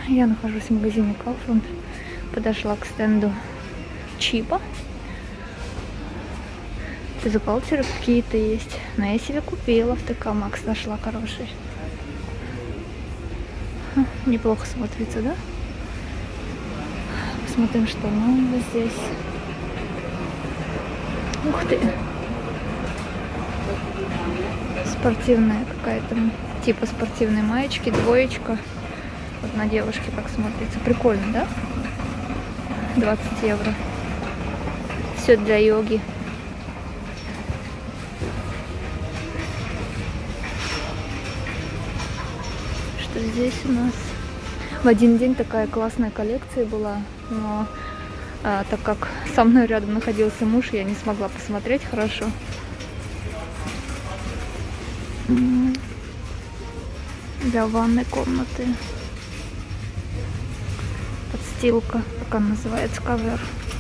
Я нахожусь в магазине Kaufland. Подошла к стенду Чипа. Бюстгальтеры какие-то есть. Но я себе купила в ТК Макс. Нашла хороший. Неплохо смотрится, да? Посмотрим, что нового здесь. Ух ты! Спортивная какая-то, типа спортивной маечки, двоечка. Вот на девушке как смотрится. Прикольно, да? 20 евро. Все для йоги. Что здесь у нас? В один день такая классная коллекция была, но так как со мной рядом находился муж, я не смогла посмотреть хорошо. Для ванной комнаты. Подстилка, как она называется, ковер.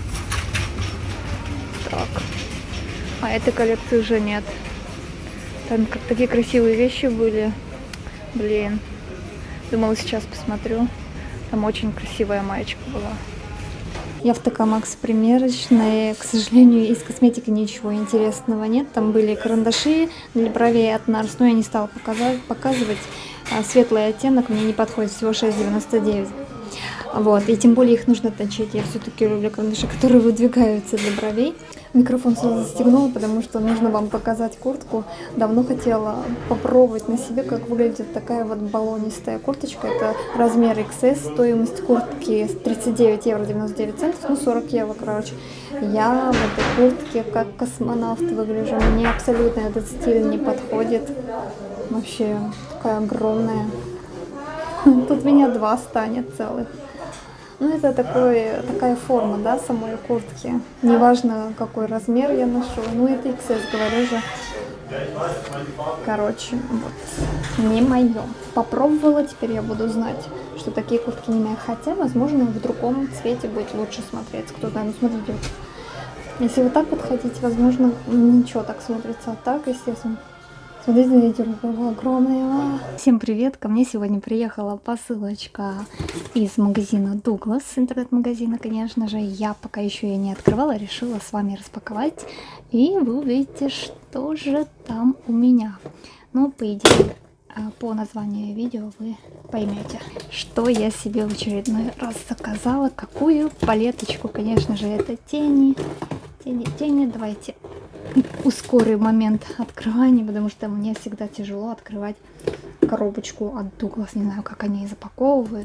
Так. А этой коллекции уже нет. Там такие красивые вещи были. Блин. Думала, сейчас посмотрю. Там очень красивая маечка была. Я в ТК Макс примерочной. К сожалению, из косметики ничего интересного нет. Там были карандаши для бровей от NARS, но я не стала показывать. Светлый оттенок мне не подходит, всего 6,99. Вот, и тем более их нужно точить. Я все-таки люблю карандаши, которые выдвигаются для бровей. Микрофон сразу застегнула, потому что нужно вам показать куртку. Давно хотела попробовать на себе, как выглядит такая вот баллонистая курточка. Это размер XS, стоимость куртки 39 евро 99 центов, ну 40 евро, короче. Я в этой куртке как космонавт выгляжу. Мне абсолютно этот стиль не подходит. Вообще такая огромная. Тут меня два станет целых. Ну, это такая форма, да, самой куртки. Неважно, какой размер я ношу. Ну, это XS, говорю же. Короче, вот. Не мое. Попробовала, теперь я буду знать, что такие куртки не мои. Хотя, возможно, в другом цвете будет лучше смотреться. Кто знает, ну, смотрите. Если вот так вот ходить, возможно, ничего так смотрится. А так, естественно. Смотрите, видите, какая огромная. Всем привет! Ко мне сегодня приехала посылочка из магазина Douglas, интернет-магазина, конечно же. Я пока еще ее не открывала, решила с вами распаковать. И вы увидите, что же там у меня. Ну, по идее, по названию видео вы поймете, что я себе в очередной раз заказала. Какую палеточку, конечно же, это тени. Тени. Давайте ускорим момент открывания, потому что мне всегда тяжело открывать коробочку от Douglas. Не знаю, как они запаковывают.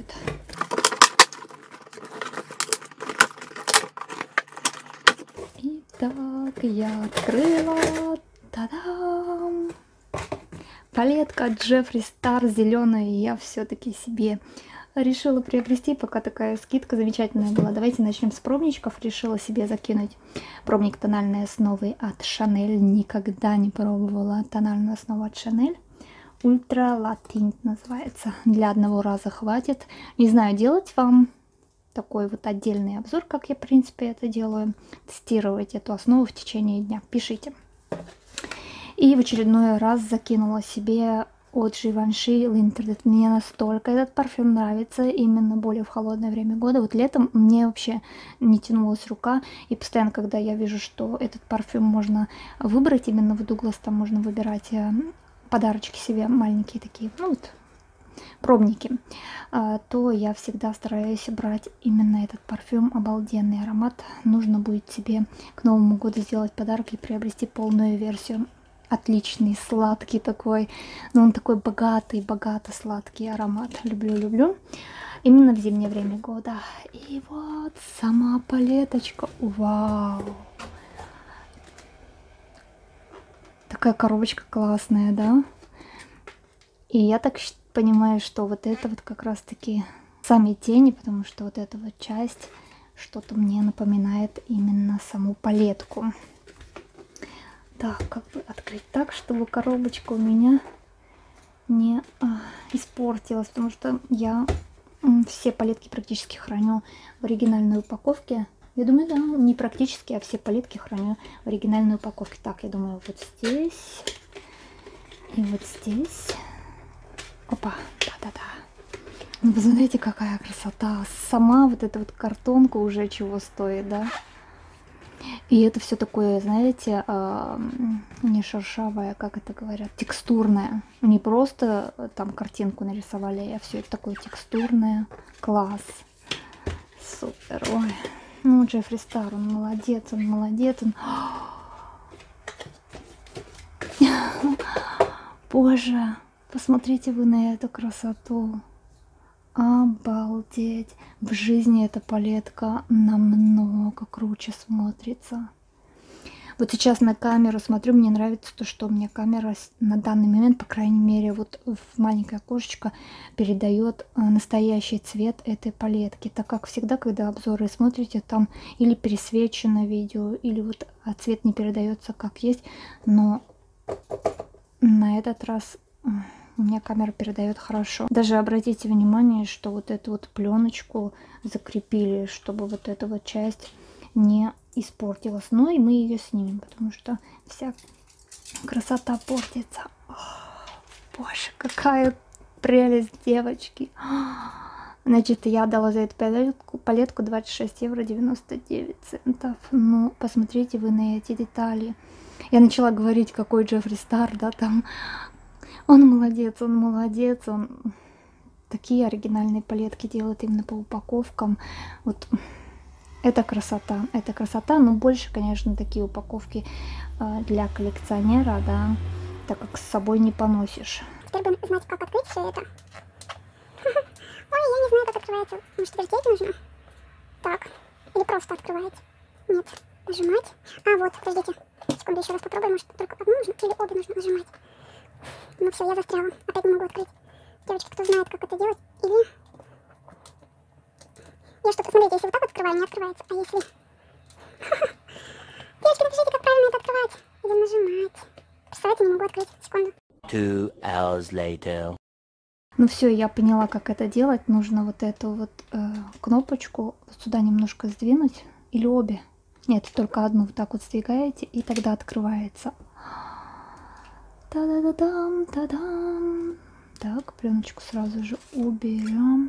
Итак, я открыла. Та-дам! Палетка от Jeffree Star зеленая. Я все-таки себе решила приобрести, пока такая скидка замечательная была. Давайте начнем с пробничков. Решила себе закинуть пробник тональной основы от Chanel. Никогда не пробовала тональную основу от Chanel. Ultra La Tint называется. Для одного раза хватит. Не знаю, делать вам такой вот отдельный обзор, как я, в принципе, это делаю. Тестировать эту основу в течение дня. Пишите. И в очередной раз закинула себе от Givenchy Linterdate. Мне настолько этот парфюм нравится, именно более в холодное время года. Вот летом мне вообще не тянулась рука, и постоянно, когда я вижу, что этот парфюм можно выбрать, именно в Douglas там можно выбирать подарочки себе, маленькие такие, ну вот, пробники, то я всегда стараюсь брать именно этот парфюм. Обалденный аромат. Нужно будет себе к Новому году сделать подарок и приобрести полную версию. Отличный, сладкий такой, но он такой богато-сладкий аромат. Люблю. Именно в зимнее время года. И вот сама палеточка. Вау! Такая коробочка классная, да? И я так понимаю, что вот это вот как раз-таки сами тени, потому что вот эта вот часть что-то мне напоминает именно саму палетку. Так, как бы открыть так, чтобы коробочка у меня не испортилась, потому что я все палетки практически храню в оригинальной упаковке. Я думаю, да, не практически, а все палетки храню в оригинальной упаковке. Так, я думаю, вот здесь и вот здесь. Опа, да-да-да. Ну, вы знаете, какая красота. Сама вот эта вот картонка уже чего стоит, да? И это все такое, знаете, не шершавое, как это говорят, текстурное. Не просто там картинку нарисовали, а все это такое текстурное. Класс. Супер. Ой. Ну, Джеффри Стар, он молодец, он молодец. Он... Боже, посмотрите вы на эту красоту. Обалдеть. В жизни эта палетка намного круче смотрится. Вот сейчас на камеру смотрю, мне нравится то, что у меня камера на данный момент, по крайней мере, вот в маленькое окошечко передает настоящий цвет этой палетки. Так как всегда, когда обзоры смотрите, там или пересвечено видео, или вот цвет не передается как есть. Но на этот раз у меня камера передает хорошо. Даже обратите внимание, что вот эту вот пленочку закрепили, чтобы вот эта вот часть не испортилась. Но и мы ее снимем, потому что вся красота портится. Боже, какая прелесть, девочки. Значит, я дала за эту палетку 26 евро 99 центов. Ну, посмотрите вы на эти детали. Я начала говорить, какой Джеффри Стар, да, там. Он молодец, он молодец, он такие оригинальные палетки делает именно по упаковкам. Вот это красота, но больше, конечно, такие упаковки для коллекционера, да, так как с собой не поносишь. Теперь будем знать, как открыть все это. Ой, я не знаю, как открывается. Может, вертеть нужно? Так. Или просто открывать? Нет. Нажимать. А, вот, подождите. Секунду, еще раз попробуем. Может, только одну нужно или обе нужно нажимать? Ну все, я застряла. Опять не могу открыть. Девочки, кто знает, как это делать? Или... Я что-то, смотрите, если вот так вот открываю, не открывается. А если... Девочки, напишите, как правильно это открывать. Или нажимать. Представляете, не могу открыть. Секунду. 2 hours later. Ну все, я поняла, как это делать. Нужно вот эту вот кнопочку вот сюда немножко сдвинуть. Или обе. Нет, только одну вот так вот сдвигаете, и тогда открывается. Та-да-да-дам, та-дам. Так, пленочку сразу же уберем.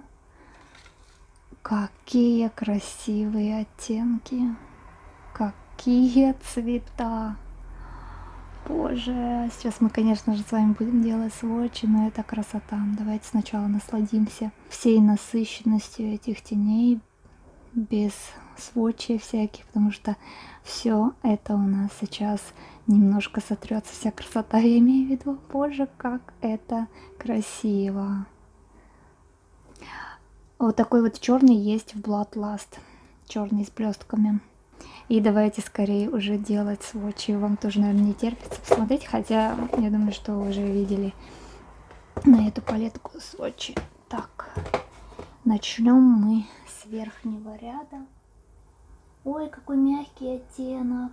Какие красивые оттенки. Какие цвета. Боже, сейчас мы, конечно же, с вами будем делать сводчи, но это красота. Давайте сначала насладимся всей насыщенностью этих теней, без сводчей всяких, потому что все это у нас сейчас немножко сотрется, вся красота, я имею в виду. Боже, как это красиво. Вот такой вот черный есть в Bloodlust, черный с блестками. И давайте скорее уже делать сводчи. Вам тоже, наверное, не терпится посмотреть, хотя я думаю, что вы уже видели на эту палетку сводчи. Так, начнем мы с верхнего ряда. Ой, какой мягкий оттенок.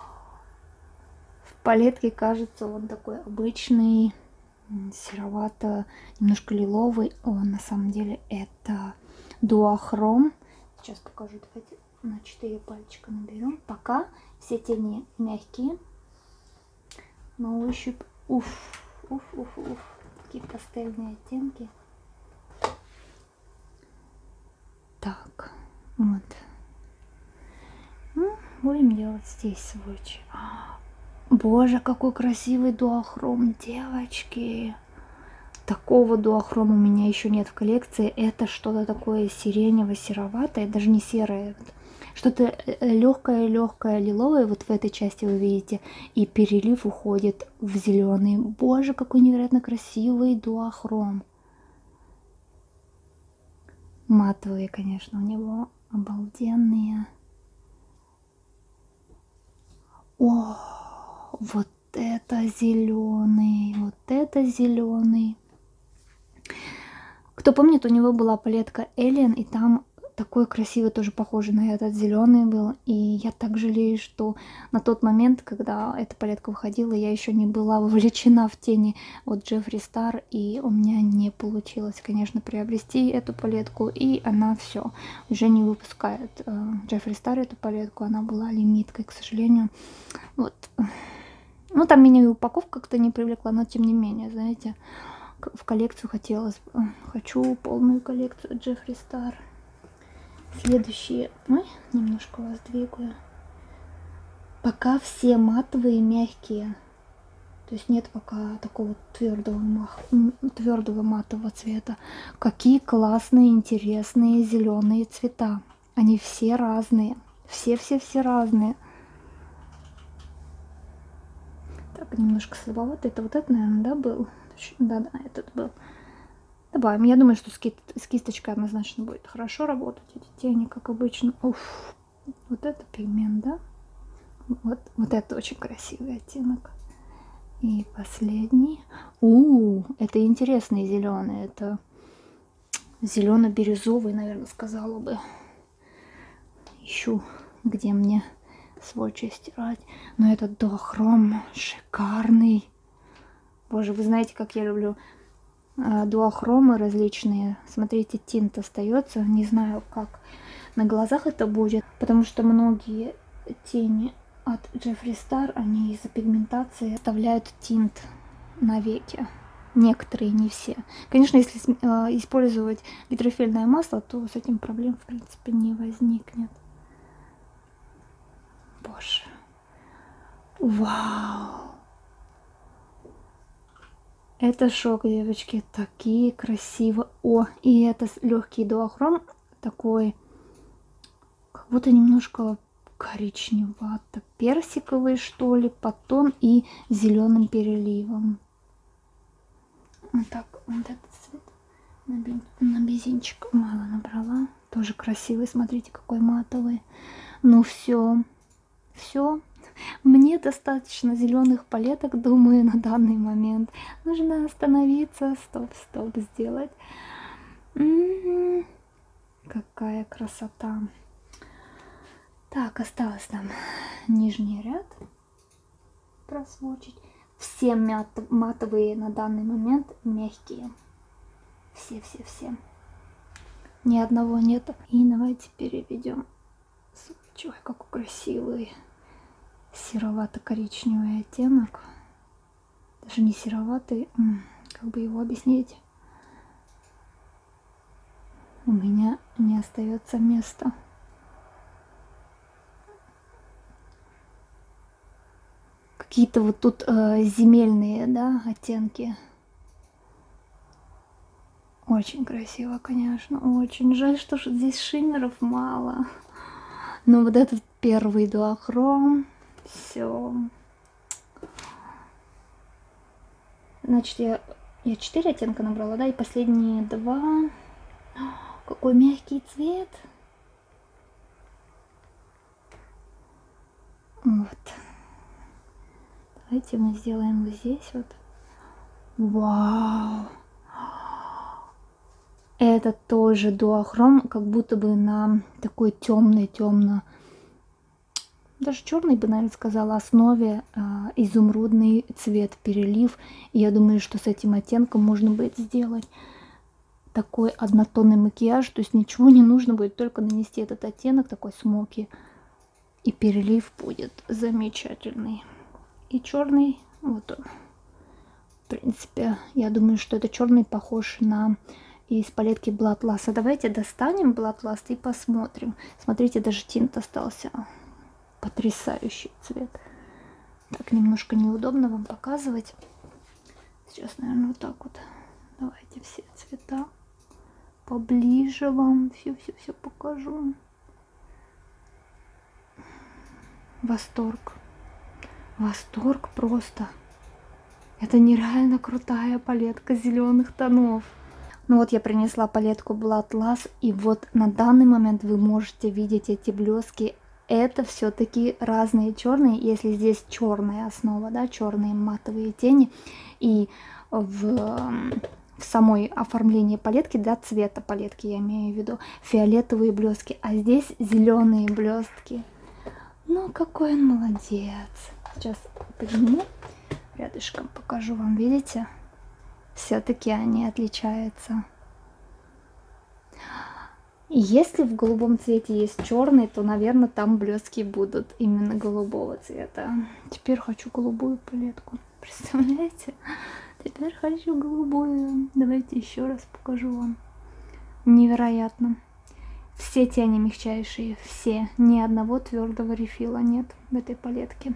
В палетке кажется он такой обычный, серовато, немножко лиловый. Он на самом деле это дуохром. Сейчас покажу, давайте на 4 пальчика наберем. Пока все тени мягкие, на ощупь, уф, такие пастельные оттенки. Так, вот. Ну, будем делать здесь сводчи. Боже, какой красивый дуохром, девочки. Такого дуохрома у меня еще нет в коллекции. Это что-то такое сиренево-сероватое, даже не серое. Что-то легкое лиловое, вот в этой части вы видите. И перелив уходит в зеленый. Боже, какой невероятно красивый дуохром. Матовые, конечно, у него обалденные. О, вот это зеленый, вот это зеленый. Кто помнит, у него была палетка Alien, и там такой красивый, тоже похожий на этот зеленый был. И я так жалею, что на тот момент, когда эта палетка выходила, я еще не была вовлечена в тени от Джеффри Стар, и у меня не получилось, конечно, приобрести эту палетку, и она все уже не выпускает. Джеффри Стар эту палетку, она была лимиткой, к сожалению. Вот. Ну, там меня и упаковка как-то не привлекла, но тем не менее, знаете, в коллекцию хотелось бы. Хочу полную коллекцию Джеффри Стар. Следующие. Ой, немножко вас двигаю. Пока все матовые, мягкие. То есть нет пока такого твердого матового цвета. Какие классные, интересные зеленые цвета. Они все разные. Все разные. Так, немножко слабовато. Это вот это, наверное, да, был? Да, этот был. Добавим. Я думаю, что с кисточкой однозначно будет хорошо работать. Эти тени, как обычно. Уф. Вот это пигмент, да? Вот это очень красивый оттенок. И последний. Это интересный зеленый. Это зелено-бирюзовый, наверное, сказала бы. Ищу, где мне сводчи стирать. Но этот дуохром шикарный. Боже, вы знаете, как я люблю дуохромы различные. Смотрите, тинт остается. Не знаю, как на глазах это будет, потому что многие тени от Джеффри Стар, они из-за пигментации оставляют тинт на веки. Некоторые, не все. Конечно, если использовать гидрофильное масло, то с этим проблем, в принципе, не возникнет. Боже. Вау. Это шок, девочки. Такие красиво. И это легкий дуохром. Такой, как будто немножко коричневато, персиковый, что ли, подтон и зеленым переливом. Вот так, вот этот цвет на бензинчик мало набрала. Тоже красивый, смотрите, какой матовый. Ну все. Мне достаточно зеленых палеток, думаю, на данный момент. Нужно остановиться, стоп сделать. Какая красота. Так, осталось там нижний ряд просвочить. Все матовые на данный момент мягкие. Все. Ни одного нету. И давайте переведем. Ой, какой красивый серовато-коричневый оттенок. Даже не сероватый. Как бы его объяснить? У меня не остается места. Какие-то вот тут земельные, да, оттенки. Очень красиво, конечно. Очень жаль, что здесь шиммеров мало. Но вот этот первый дуохром. Все. Значит, я 4 оттенка набрала, да, и последние 2. Какой мягкий цвет. Вот. Давайте мы сделаем вот здесь вот. Вау! Это тоже дуохром, как будто бы на такой темной, даже черный бы, наверное, сказала, основе изумрудный цвет, перелив. И я думаю, что с этим оттенком можно будет сделать такой однотонный макияж. То есть ничего не нужно будет, только нанести этот оттенок, такой смоки. И перелив будет замечательный. И черный, вот он. В принципе, я думаю, что это черный похож на из палетки Blood Lust. Давайте достанем Blood Lust и посмотрим. Смотрите, даже тинт остался. Потрясающий цвет. Так, немножко неудобно вам показывать. Сейчас, наверное, вот так вот. Давайте все цвета поближе вам. Все покажу. Восторг. Восторг просто. Это нереально крутая палетка зеленых тонов. Ну вот я принесла палетку Blood Lust, и вот на данный момент вы можете видеть эти блески. Это все-таки разные черные. Если здесь черная основа, да, черные матовые тени, и в самой оформлении палетки, да, цвета палетки я имею в виду, фиолетовые блески, а здесь зеленые блестки. Ну какой он молодец. Сейчас подниму, рядышком покажу вам, видите? Все-таки они отличаются. Если в голубом цвете есть черный, то, наверное, там блески будут именно голубого цвета. Теперь хочу голубую палетку. Представляете? Теперь хочу голубую. Давайте еще раз покажу вам. Невероятно. Все тени мягчайшие, все. Ни одного твердого рефила нет в этой палетке.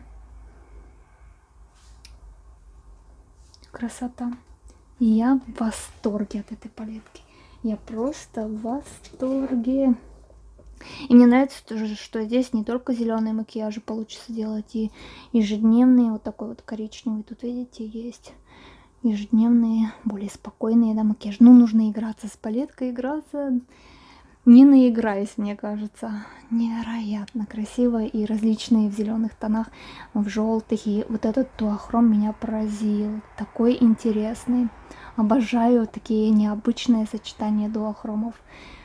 Красота. Я в восторге от этой палетки. Я просто в восторге. И мне нравится тоже, что здесь не только зеленые макияжи получится делать, и ежедневные, вот такой вот коричневый. Тут, видите, есть ежедневные, более спокойные, да, макияж. Ну, нужно играться с палеткой, играться, не наиграясь, мне кажется. Невероятно красиво, и различные в зеленых тонах, в желтых. И вот этот дуохром меня поразил. Такой интересный. Обожаю такие необычные сочетания дуохромов.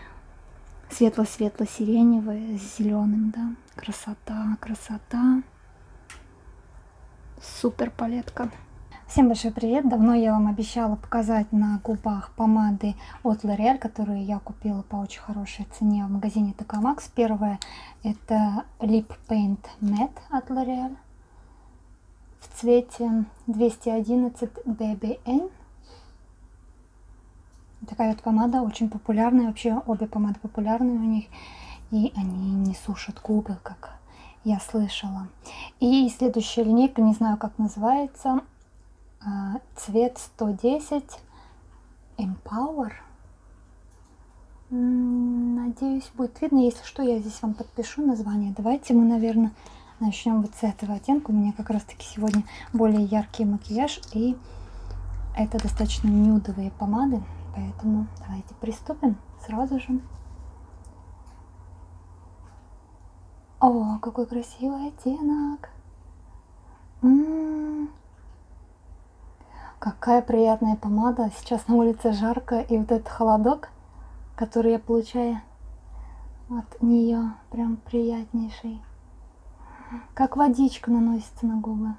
Светло-светло-сиреневые с зеленым, да. Красота, красота. Супер палетка. Всем большой привет! Давно я вам обещала показать на губах помады от L'Oréal, которые я купила по очень хорошей цене в магазине TK Maxx. Первая это Lip Paint Matte от L'Oréal в цвете 211 BBN. Такая вот помада очень популярная, вообще обе помады популярные у них, и они не сушат губы, как я слышала. И следующая линейка, не знаю как называется, цвет 110 Empower. Надеюсь, будет видно. Если что, я здесь вам подпишу название. Давайте мы, наверное, начнем вот с этого оттенка. У меня как раз таки сегодня более яркий макияж, и это достаточно нюдовые помады. Поэтому давайте приступим сразу же. О, какой красивый оттенок! Какая приятная помада. Сейчас на улице жарко, и вот этот холодок, который я получаю от нее, прям приятнейший. Как водичка наносится на губы.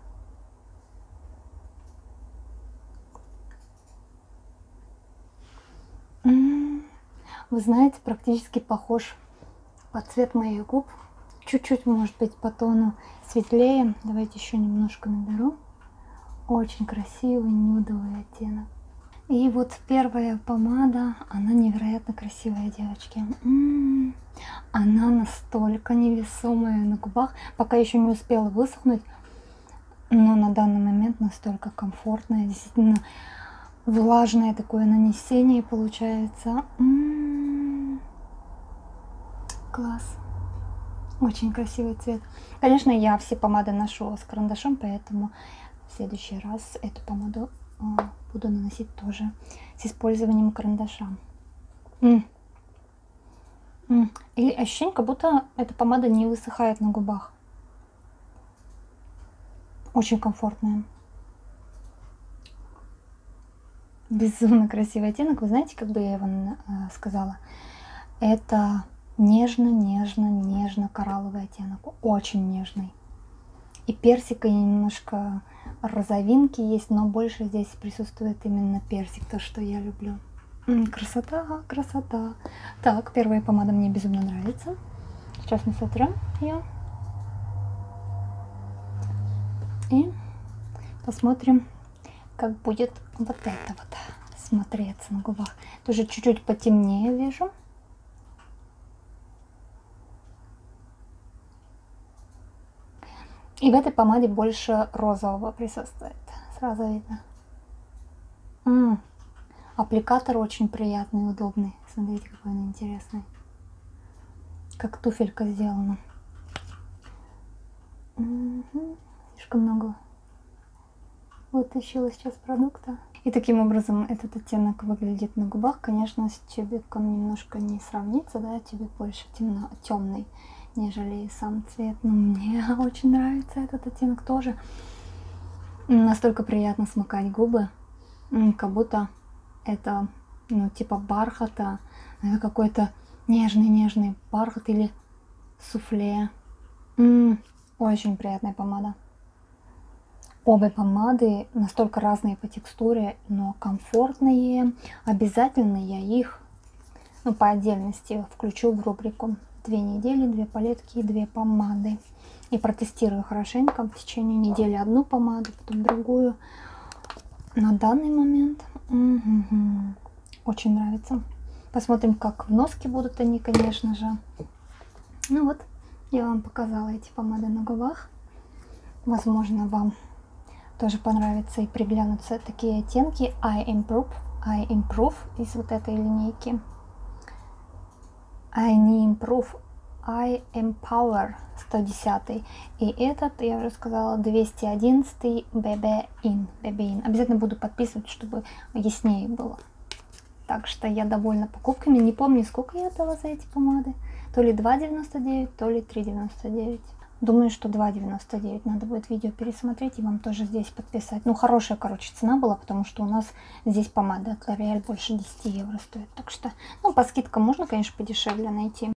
Вы знаете, практически похож под цвет моих губ. Чуть-чуть, может быть, по тону светлее. Давайте еще немножко наберу. Очень красивый нюдовый оттенок. И вот первая помада, она невероятно красивая, девочки. Она настолько невесомая на губах, пока еще не успела высохнуть, но на данный момент настолько комфортная, действительно влажное такое нанесение получается. Класс. Очень красивый цвет. Конечно, я все помады ношу с карандашом, поэтому в следующий раз эту помаду буду наносить тоже с использованием карандаша. И ощущение, как будто эта помада не высыхает на губах. Очень комфортная. Безумно красивый оттенок. Вы знаете, как бы я его сказала? Это нежно-нежно-нежно-коралловый оттенок. Очень нежный. И персика, и немножко розовинки есть, но больше здесь присутствует именно персик, то, что я люблю. Красота, красота. Так, первая помада мне безумно нравится. Сейчас мы сотрем ее. И посмотрим, как будет вот это вот смотреться на губах. Тоже чуть-чуть потемнее вижу. И в этой помаде больше розового присутствует. Сразу видно. Аппликатор очень приятный и удобный. Смотрите, какой он интересный. Как туфелька сделана. Слишком много вытащила сейчас продукта. И таким образом этот оттенок выглядит на губах. Конечно, с тюбиком немножко не сравнится, да, тюбик больше темный, нежели сам цвет. Но мне очень нравится этот оттенок тоже. Настолько приятно смыкать губы, как будто это, ну, типа бархата. Это какой-то нежный бархат или суфле. Очень приятная помада. Обе помады настолько разные по текстуре, но комфортные. Обязательно я их, ну, по отдельности включу в рубрику 2 недели, 2 палетки и 2 помады. И протестирую хорошенько в течение недели одну помаду, потом другую. на данный момент. Очень нравится. Посмотрим, как в носке будут они, конечно же. Ну вот, я вам показала эти помады на губах. Возможно, вам тоже понравится и приглянутся такие оттенки I Improve из вот этой линейки. I Improve, I Empower 110. И этот, я уже сказала, 211 BB In. Обязательно буду подписывать, чтобы яснее было. Так что я довольна покупками. Не помню, сколько я отдала за эти помады. То ли 2,99, то ли 3,99. Думаю, что 2,99. Надо будет видео пересмотреть и вам тоже здесь подписать. Ну, хорошая, короче, цена была, потому что у нас здесь помада от L'Oréal больше 10 евро стоит. Так что, ну, по скидкам можно, конечно, подешевле найти.